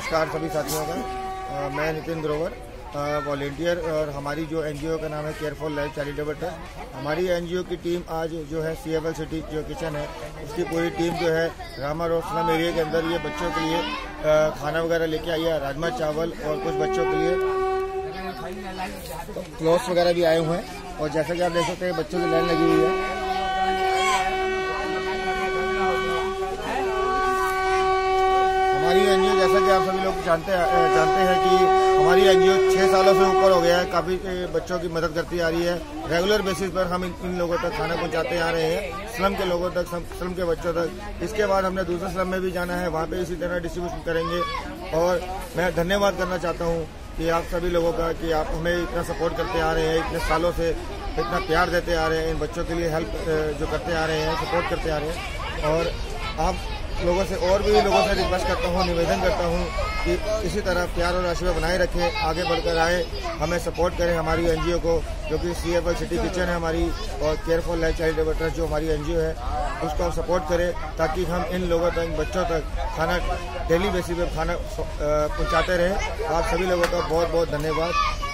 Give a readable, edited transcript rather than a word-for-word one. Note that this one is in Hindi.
नमस्कार सभी साथियों का। मैं नितिन ग्रोवर, वॉलेंटियर, और हमारी जो एनजीओ का नाम है care for life charitable trust. हमारी एनजीओ की टीम आज जो है CFL सिटी जो किचन है उसकी पूरी टीम जो है रामा रोड स्लम एरिया के अंदर ये बच्चों के लिए खाना वगैरह लेके आई है। राजमा चावल और कुछ बच्चों के लिए क्लॉथ्स वगैरह भी आए हुए हैं। और जैसा कि आप देख सकते हैं बच्चों की लाइन लगी हुई है। हमारी एनजीओ, जैसा कि आप सभी लोग जानते हैं कि हमारी एनजीओ 6 सालों से ऊपर हो गया है, काफ़ी बच्चों की मदद करती आ रही है। रेगुलर बेसिस पर हम इन लोगों तक खाना पहुंचाते आ रहे हैं, स्लम के लोगों तक, स्लम के बच्चों तक। इसके बाद हमने दूसरे स्लम में भी जाना है, वहाँ पे इसी तरह डिस्ट्रीब्यूशन करेंगे। और मैं धन्यवाद करना चाहता हूँ कि आप सभी लोगों का, कि आप हमें इतना सपोर्ट करते आ रहे हैं, इतने सालों से इतना प्यार देते आ रहे हैं, इन बच्चों के लिए हेल्प जो करते आ रहे हैं, सपोर्ट करते आ रहे हैं। और आप लोगों से, और भी लोगों से रिक्वेस्ट करता हूँ, निवेदन करता हूँ कि इसी तरह प्यार और आशीर्वाद बनाए रखें, आगे बढ़कर आए, हमें सपोर्ट करें हमारी एनजीओ को, जो कि CFL सिटी किचन है हमारी, और care for life charitable trust जो हमारी एनजीओ है उसको हम सपोर्ट करें, ताकि हम इन लोगों तक, बच्चों तक खाना डेली बेसिस पे खाना पहुँचाते रहें। आप सभी लोगों का बहुत बहुत धन्यवाद।